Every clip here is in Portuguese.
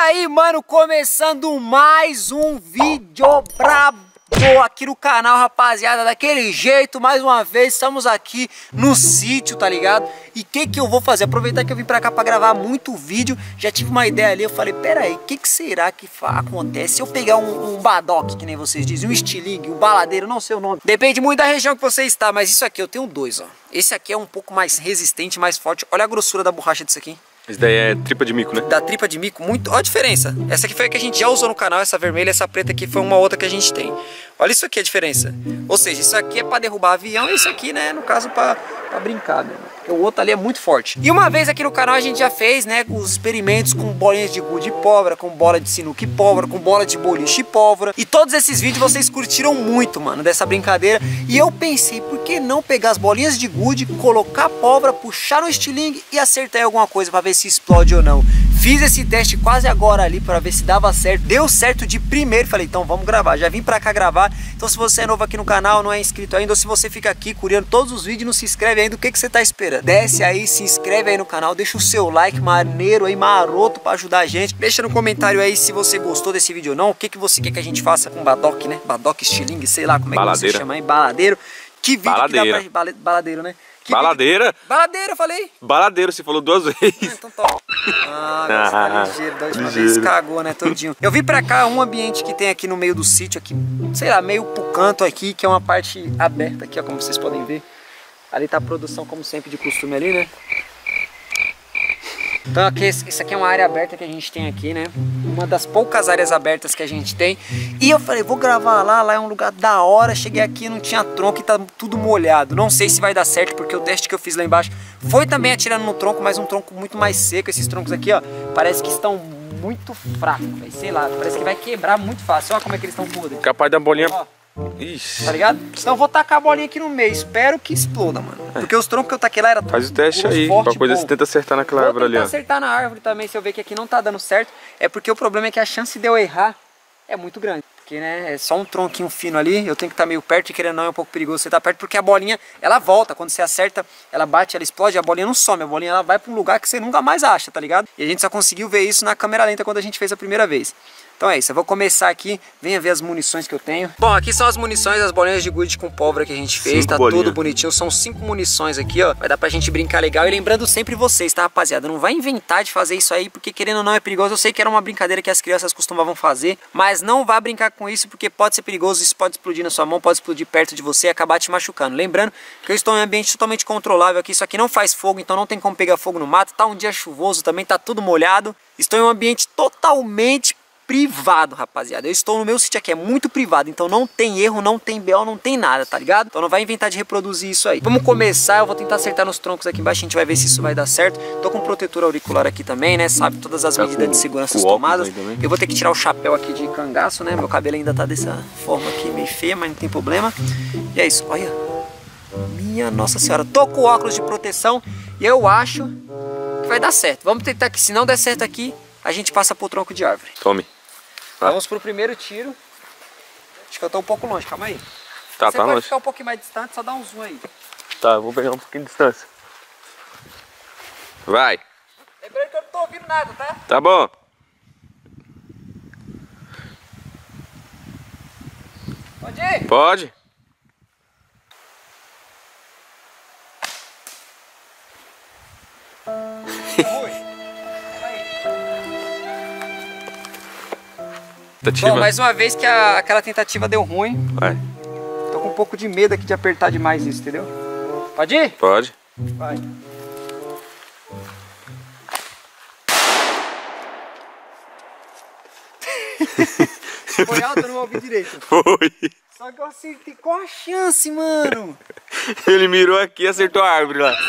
aí, mano, começando mais um vídeo brabo aqui no canal, rapaziada, daquele jeito. Mais uma vez, estamos aqui no sítio, tá ligado? E o que eu vou fazer? Aproveitar que eu vim pra cá pra gravar muito vídeo. Já tive uma ideia ali, eu falei, pera aí, o que será que acontece se eu pegar um badoque, que nem vocês dizem, um estilingue, um baladeiro, não sei o nome. Depende muito da região que você está, mas isso aqui eu tenho dois, ó. Esse aqui é um pouco mais resistente, mais forte. Olha a grossura da borracha disso aqui. Esse daí é tripa de mico, né? Da tripa de mico, muito. Olha a diferença. Essa aqui foi a que a gente já usou no canal, essa vermelha, essa preta aqui foi uma outra que a gente tem. Olha isso aqui a diferença. Ou seja, isso aqui é pra derrubar avião e isso aqui, né, no caso, pra brincar, né? Porque o outro ali é muito forte. E uma vez aqui no canal a gente já fez, né, os experimentos com bolinhas de gude e pólvora, com bola de sinuca e pólvora, com bola de boliche e pólvora. E todos esses vídeos vocês curtiram muito, mano, dessa brincadeira. E eu pensei, por que não pegar as bolinhas de gude, colocar pólvora, puxar no estilingue e acertar em alguma coisa pra ver se explode ou não. Fiz esse teste quase agora ali pra ver se dava certo. Deu certo de primeiro. Falei, então vamos gravar. Já vim pra cá gravar. Então se você é novo aqui no canal, não é inscrito ainda, ou se você fica aqui curando todos os vídeos e não se inscreve ainda, o que você tá esperando? Desce aí, se inscreve aí no canal, deixa o seu like maneiro aí, maroto, pra ajudar a gente. Deixa no comentário aí se você gostou desse vídeo ou não. O que você quer que a gente faça com badoque, né? Badoque, estilingue, sei lá como é que você chama aí. Baladeiro. Que vídeo baladeira. Que dá pra... Baladeiro, né? Que baladeira? Vídeo... Baladeira, eu falei. Baladeiro, você falou duas vezes. Então tá. Nossa, tá ligeiro. Da última vez cagou, né, todinho. Eu vim pra cá, um ambiente que tem aqui no meio do sítio, aqui, sei lá, meio pro canto aqui, que é uma parte aberta aqui, ó, como vocês podem ver. Ali tá a produção, como sempre, de costume ali, né? Então aqui, isso aqui é uma área aberta que a gente tem aqui, né? Uma das poucas áreas abertas que a gente tem. E eu falei, vou gravar lá é um lugar da hora. Cheguei aqui, não tinha tronco e tá tudo molhado. Não sei se vai dar certo, porque o teste que eu fiz lá embaixo foi também atirando no tronco, mas um tronco muito mais seco. Esses troncos aqui, ó, parece que estão muito fracos, véio. Sei lá, parece que vai quebrar muito fácil. Olha como é que eles estão podres. Capaz da bolinha... Ó. Ixi. Tá ligado? Então eu vou tacar a bolinha aqui no meio. Espero que exploda, mano. Porque os troncos que eu taquei lá era... Faz o teste aí. Qualquer coisa você tenta acertar naquela árvore ali, ó. Vou tentar acertar na árvore também. Se eu ver que aqui não tá dando certo. É porque o problema é que a chance de eu errar é muito grande. Porque, né, é só um tronquinho fino ali. Eu tenho que estar meio perto e querendo não é um pouco perigoso você estar perto. Porque a bolinha, ela volta. Quando você acerta, ela bate, ela explode. A bolinha não some. A bolinha, ela vai pra um lugar que você nunca mais acha, tá ligado? E a gente só conseguiu ver isso na câmera lenta quando a gente fez a primeira vez. Então é isso, eu vou começar aqui, venha ver as munições que eu tenho. Bom, aqui são as munições, as bolinhas de gude com pólvora que a gente fez, tá tudo bonitinho, são 5 munições aqui, ó. Vai dar pra gente brincar legal e lembrando sempre vocês, tá, rapaziada? Não vai inventar de fazer isso aí, porque querendo ou não é perigoso. Eu sei que era uma brincadeira que as crianças costumavam fazer, mas não vá brincar com isso, porque pode ser perigoso, isso pode explodir na sua mão, pode explodir perto de você e acabar te machucando. Lembrando que eu estou em um ambiente totalmente controlável aqui, isso aqui não faz fogo, então não tem como pegar fogo no mato, tá um dia chuvoso também, tá tudo molhado. Estou em um ambiente totalmente privado, rapaziada. Eu estou no meu sítio aqui, é muito privado, então não tem erro, não tem BO, não tem nada, tá ligado? Então não vai inventar de reproduzir isso aí. Vamos começar, eu vou tentar acertar nos troncos aqui embaixo, a gente vai ver se isso vai dar certo. Tô com protetor auricular aqui também, né? Sabe, todas as medidas de segurança tomadas. Eu vou ter que tirar o chapéu aqui de cangaço, né? Meu cabelo ainda tá dessa forma aqui, meio feia, mas não tem problema. E é isso, olha. Minha Nossa Senhora. Tô com óculos de proteção e eu acho que vai dar certo. Vamos tentar que se não der certo aqui, a gente passa pro tronco de árvore. Tome. Vamos pro primeiro tiro. Acho que eu tô um pouco longe, calma aí. Tá, você tá pode longe. ficar um pouquinho mais distante, só dá um zoom aí. Tá, eu vou pegar um pouquinho de distância. Vai. Lembrando que eu não tô ouvindo nada, tá? Tá bom. Pode ir? Pode. Bom, mais uma vez que aquela tentativa deu ruim. Vai. Tô com um pouco de medo aqui de apertar demais isso, entendeu? Pode ir? Pode. Vai. Foi alto, eu não ouvi direito. Foi. Só que eu acertei. Qual a chance, mano? Ele mirou aqui e acertou a árvore lá.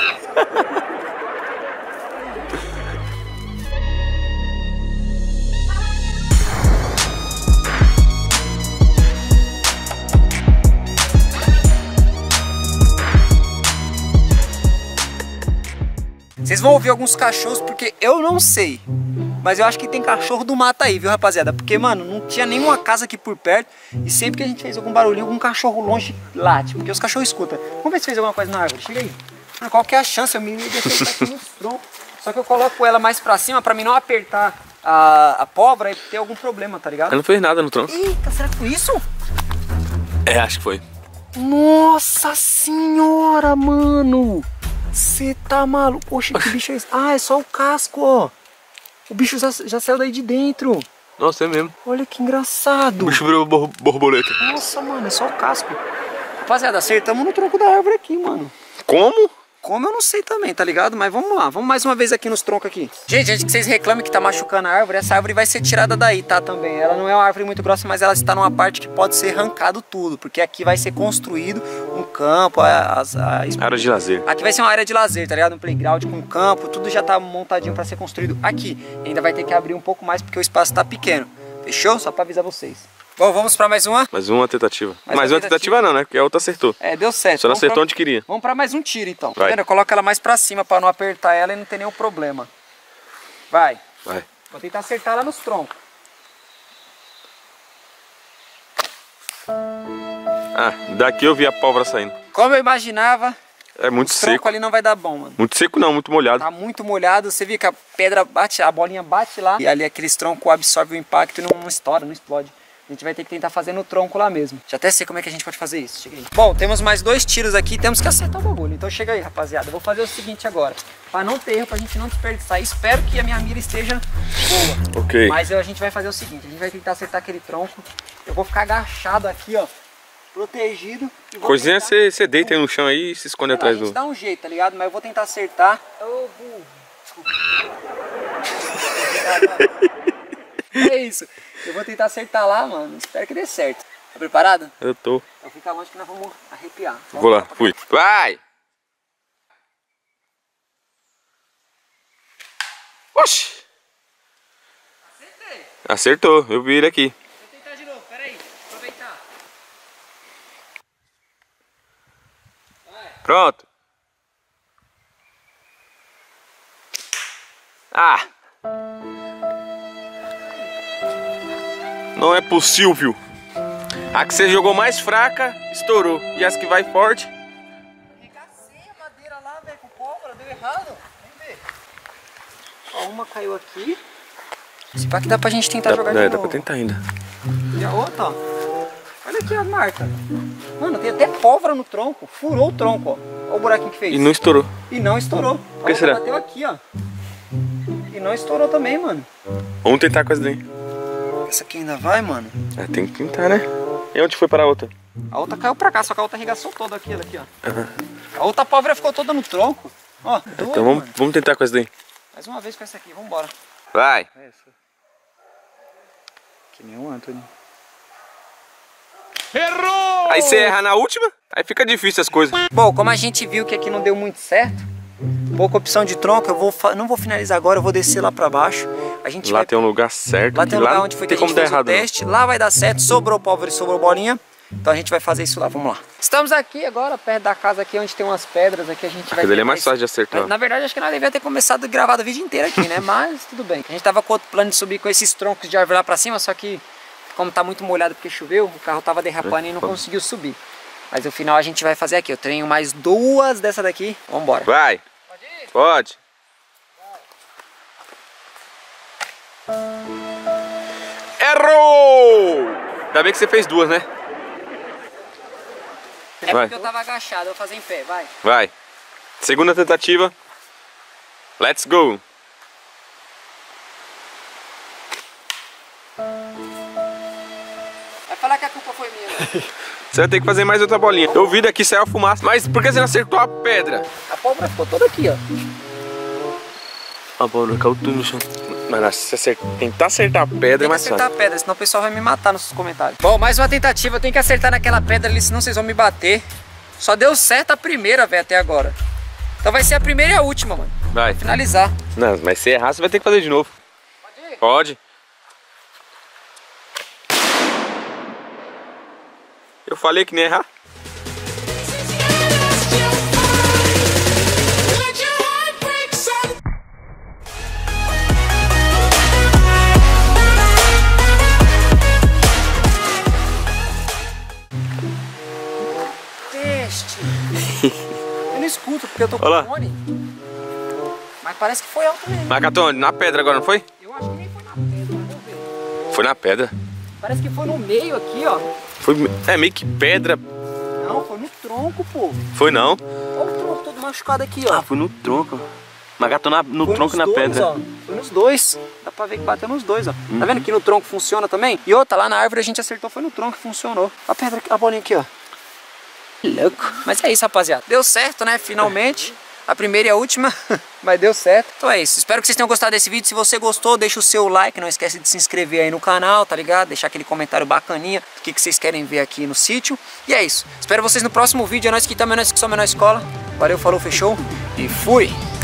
Vocês vão ouvir alguns cachorros, porque eu não sei. Mas eu acho que tem cachorro do mato aí, viu, rapaziada? Porque, mano, não tinha nenhuma casa aqui por perto. E sempre que a gente fez algum barulhinho, algum cachorro longe late. Porque os cachorros escutam. Vamos ver se fez alguma coisa na árvore. Chega aí. Qual que é a chance? Eu me deixei aqui no tronco. Só que eu coloco ela mais pra cima pra mim não apertar a pólvora e ter algum problema, tá ligado? Ela não fez nada no tronco. Eita, será que foi isso? É, acho que foi. Nossa senhora, mano! Você tá maluco? Poxa, que bicho é esse? Ah, é só o casco, ó. O bicho já saiu daí de dentro. Nossa, é mesmo. Olha que engraçado. O bicho virou borboleta. Nossa, mano, é só o casco. Rapaziada, acertamos no tronco da árvore aqui, mano. Como? Como eu não sei também, tá ligado? Mas vamos lá, vamos mais uma vez aqui nos troncos aqui. Gente, antes que vocês reclamem que tá machucando a árvore, essa árvore vai ser tirada daí, tá? Também. Ela não é uma árvore muito grossa, mas ela está numa parte que pode ser arrancado tudo. Porque aqui vai ser construído um campo, Área de lazer. Aqui vai ser uma área de lazer, tá ligado? Um playground com campo, tudo já tá montadinho pra ser construído aqui. E ainda vai ter que abrir um pouco mais porque o espaço tá pequeno. Fechou? Só pra avisar vocês. Bom, vamos pra mais uma? Mais uma tentativa. Mais uma tentativa não, né? Porque a outra acertou. É, deu certo. Só não acertou onde queria. Vamos pra mais um tiro, então. Tá Vai. vendo? Coloca ela mais pra cima pra não apertar ela e não ter nenhum problema. Vai. Vai. Vou tentar acertar ela nos troncos. Ah, daqui eu vi a pólvora saindo. Como eu imaginava, É muito o tronco seco. ali não vai dar bom, mano. Muito seco não, muito molhado. Tá muito molhado. Você viu que a pedra bate, a bolinha bate lá. E ali aqueles troncos absorvem o impacto e não estoura, não explode. A gente vai ter que tentar fazer no tronco lá mesmo. Já até sei como é que a gente pode fazer isso. Chega aí. Bom, temos mais 2 tiros aqui. Temos que acertar o bagulho. Então chega aí, rapaziada. Eu vou fazer o seguinte agora. Pra não ter erro, pra gente não desperdiçar. Espero que a minha mira esteja boa. Ok. Mas a gente vai fazer o seguinte. A gente vai tentar acertar aquele tronco. Eu vou ficar agachado aqui, ó. Protegido. E vou Coisinha, tentar... você deita aí no chão aí e se esconde atrás A gente do... dá um jeito, tá ligado? Mas eu vou tentar acertar. Ô, burro. É isso. Eu vou tentar acertar lá, mano. Espero que dê certo. Tá preparado? Eu tô. Então fica longe que nós vamos arrepiar. Vou lá, fui. Vai! Oxi! Acertei. Acertou, eu vi ele aqui. Vou tentar de novo, peraí. Aproveitar. Vai. Pronto. Ah! Não é possível. A que você jogou mais fraca, estourou. E as que vai forte... Arregacei a madeira lá, velho, com pólvora. Deu errado. Vamos ver. Ó, uma caiu aqui. Se pá que dá pra gente tentar jogar de novo. Dá pra tentar ainda. E a outra, ó. Olha aqui a marca. Mano, tem até pólvora no tronco. Furou o tronco, ó. Olha o buraquinho que fez. E não estourou. E não estourou. Por que será? Bateu aqui, ó. E não estourou também, mano. Vamos tentar com essa daí. Essa aqui ainda vai, mano? É, tem que tentar, né? E onde foi para a outra? A outra caiu pra cá, só que a outra arregaçou toda aquilo aqui, ó. A outra pólvora ficou toda no tronco. Ó, doido, Então vamos tentar com essa daí. Mais uma vez com essa aqui, vambora. Vai! Essa. Que nem o Anthony. Errou! Aí você erra na última, aí fica difícil as coisas. Bom, como a gente viu que aqui não deu muito certo, pouca opção de tronco, não vou finalizar agora, eu vou descer lá pra baixo. A gente Lá vai... tem um lugar certo. Lá tem um lugar onde foi que a gente fez o teste. Lá vai dar certo, sobrou pólvora e sobrou bolinha. Então a gente vai fazer isso lá, vamos lá. Estamos aqui agora, perto da casa aqui, onde tem umas pedras aqui, a gente vai... Aquele é mais fácil de acertar. Na verdade, acho que nós devia ter começado a gravar a vídeo inteira aqui, né? Mas tudo bem. A gente tava com outro plano de subir com esses troncos de árvore lá pra cima, só que como tá muito molhado porque choveu, o carro tava derrapando e não conseguiu subir. Mas no final a gente vai fazer aqui. Eu tenho mais 2 dessa daqui. Vambora. Vai! Pode ir? Pode! Errou! Ainda bem que você fez 2, né? É Vai. porque eu tava agachado, eu vou fazer em pé, vai. Vai. Segunda tentativa. Let's go. Vai falar que a culpa foi minha, né? Você vai ter que fazer mais outra bolinha. Eu vi daqui saiu a fumaça. Mas por que você não acertou a pedra? A pólvora ficou toda aqui, ó. A bola caiu tudo no chão. Mas se tentar acertar a pedra é mais Tem que acertar fácil. a pedra, senão o pessoal vai me matar nos comentários. Bom, mais uma tentativa. Eu tenho que acertar naquela pedra ali, senão vocês vão me bater. Só deu certo a primeira, velho, até agora. Então vai ser a primeira e a última, mano. Vai. Finalizar. Não, mas se errar, você vai ter que fazer de novo. Pode ir? Pode. Eu falei que nem errar. Teste. Eu não escuto porque eu tô com Olha lá. fone. Mas parece que foi alto mesmo. Marca onde? Na pedra agora, não foi? Eu acho que nem foi na foi na pedra. Parece que foi no meio aqui, ó. Foi, meio que pedra. Não, foi no tronco, pô. Foi não? Olha o tronco todo machucado aqui, ó. Ah, foi no tronco. Magatou no Foi tronco e na dois, pedra. Ó. Foi nos dois. Dá pra ver que bateu nos dois, ó. Tá vendo que no tronco funciona também? E outra, lá na árvore a gente acertou, foi no tronco que funcionou. A pedra, a bolinha aqui, ó. Louco. Mas é isso, rapaziada. Deu certo, né? Finalmente. A primeira e a última, mas deu certo. Então é isso. Espero que vocês tenham gostado desse vídeo. Se você gostou, deixa o seu like. Não esquece de se inscrever aí no canal, tá ligado? Deixar aquele comentário bacaninha do que vocês querem ver aqui no sítio. E é isso. Espero vocês no próximo vídeo. É nóis que também, é nóis que somos, é nóis escola. Valeu, falou, fechou e fui!